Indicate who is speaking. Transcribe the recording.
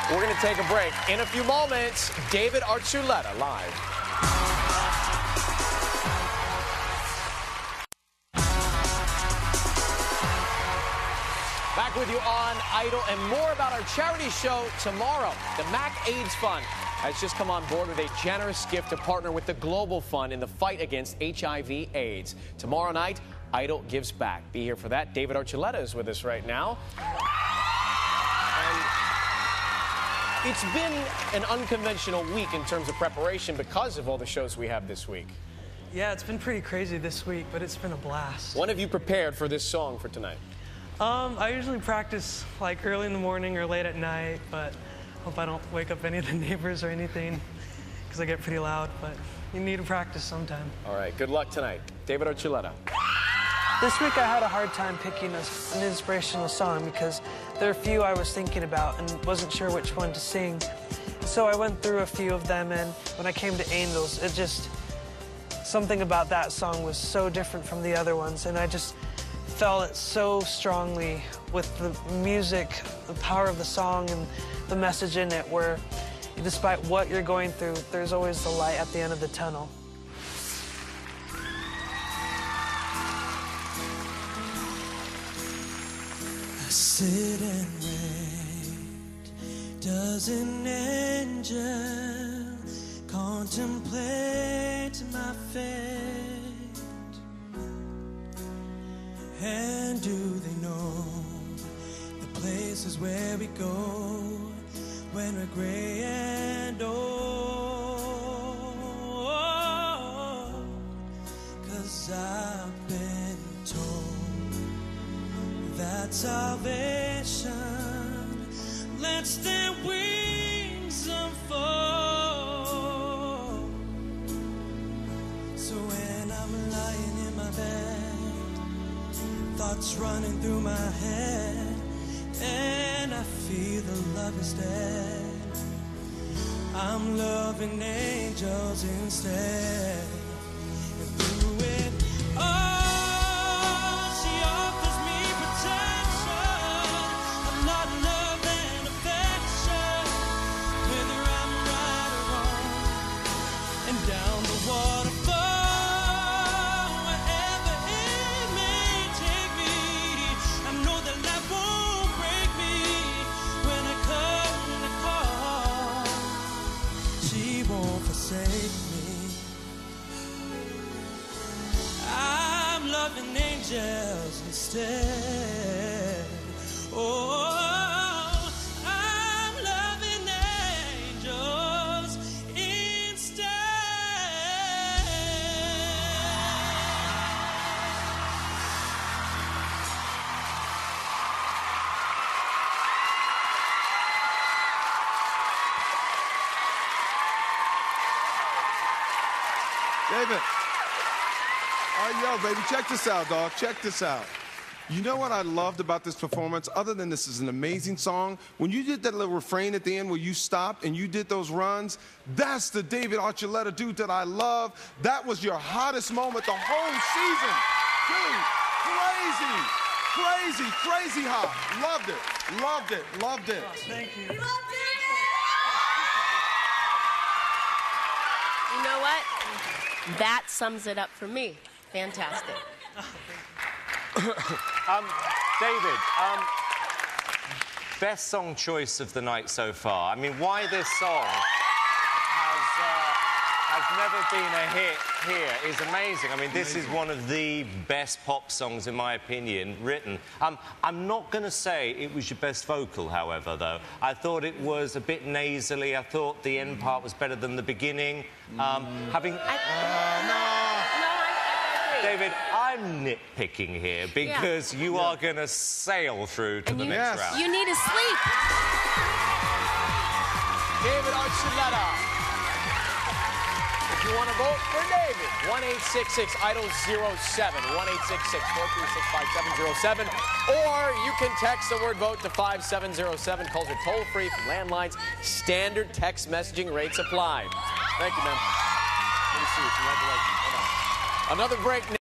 Speaker 1: We're going to take a break. In a few moments, David Archuleta live. Back with you on Idol and more about our charity show tomorrow. The Mac AIDS Fund has just come on board with a generous gift to partner with the Global Fund in the fight against HIV/AIDS. Tomorrow night, Idol gives back. Be here for that. David Archuleta is with us right now. And it's been an unconventional week in terms of preparation because of all the shows we have this week.
Speaker 2: Yeah, it's been pretty crazy this week, but it's been a blast.
Speaker 1: When have you prepared for this song for tonight?
Speaker 2: I usually practice like early in the morning or late at night, but hope I don't wake up any of the neighbors or anything because I get pretty loud, but you need to practice sometime.
Speaker 1: All right, good luck tonight. David Archuleta.
Speaker 2: This week I had a hard time picking an inspirational song because there are a few I was thinking about and wasn't sure which one to sing. So I went through a few of them, and when I came to Angels, it just, something about that song was so different from the other ones, and I just felt it so strongly with the music, the power of the song and the message in it, where despite what you're going through, there's always the light at the end of the tunnel.
Speaker 3: I sit and wait, does an angel contemplate my fate? And do they know the places where we go when we're gray and old? 'Cause I've been told that salvation lets their wings unfold. So when I'm lying in my bed, thoughts running through my head, and I feel the love is dead, I'm loving angels instead. And through it all, she offers me protection, a lot of love and affection, whether I'm right or wrong, and down the waterfall. I'm loving angels instead. Oh, I'm loving angels instead.
Speaker 4: David. All right, yo, baby, check this out, dog. Check this out. You know what I loved about this performance, other than this is an amazing song? When you did that little refrain at the end where you stopped and you did those runs, that's the David Archuleta dude that I love. That was your hottest moment the whole season. Dude, crazy, crazy, crazy hot. Loved it, loved it, loved it.
Speaker 2: Oh, thank you.
Speaker 5: You know what? That sums it up for me. Fantastic.
Speaker 6: David, best song choice of the night so far. I mean, why this song has never been a hit here is amazing. I mean, this is one of the best pop songs, in my opinion, written. I'm not going to say it was your best vocal, however, though. I thought it was a bit nasally. I thought the end part was better than the beginning. David, I'm nitpicking here because you are going to sail through to the next round.
Speaker 5: You need to sleep.
Speaker 1: David Archuleta. If you want to vote for David, 1-866-IDOL-07, 1-866-436-5707, or you can text the word VOTE to 5707. Calls are toll-free from landlines. Standard text messaging rates apply. Thank you, man. Good to see you. Congratulations. Another break.